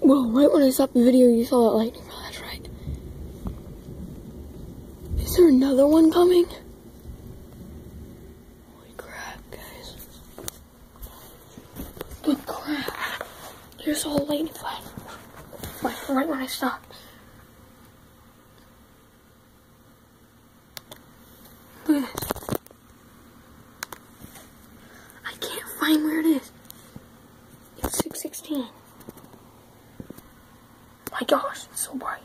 Well, right when I stopped the video, you saw that lightning flash, right? Is there another one coming? Holy crap, guys. Good crap. There's a lightning flash. Right when I stopped. Look at this. I can't find where it is. It's 6:16. My gosh, it's so bright.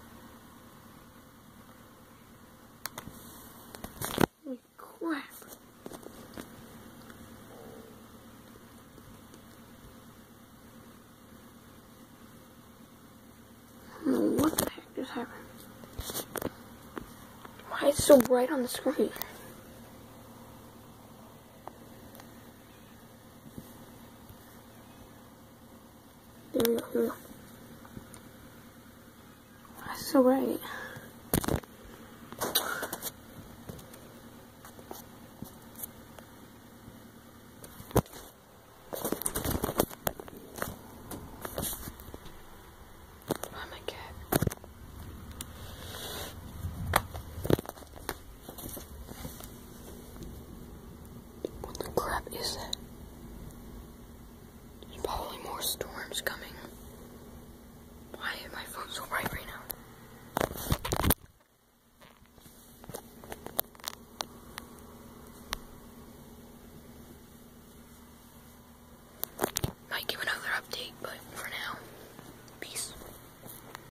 Holy crap. I don't know what the heck just happened. Why is it so bright on the screen? Here we go. Why is it so bright?